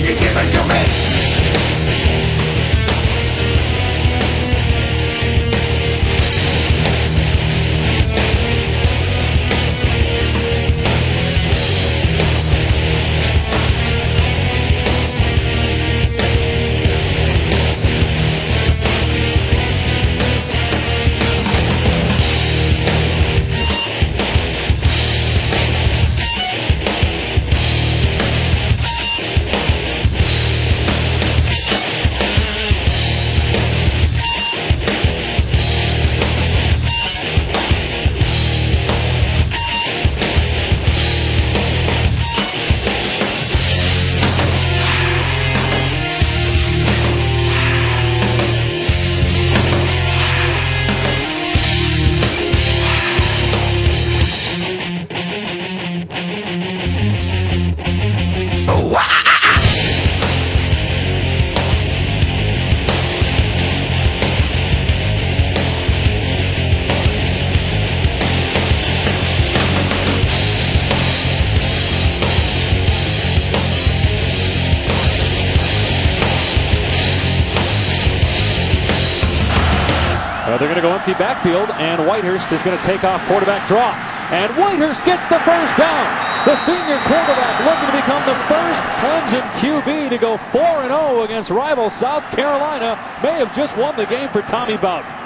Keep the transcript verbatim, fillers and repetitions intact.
you give it to me? Uh, they're going to go empty backfield, and Whitehurst is going to take off quarterback draw. And Whitehurst gets the first down. The senior quarterback looking to become the first Clemson Q B to go four and oh against rival South Carolina. May have just won the game for Tommy Bowden.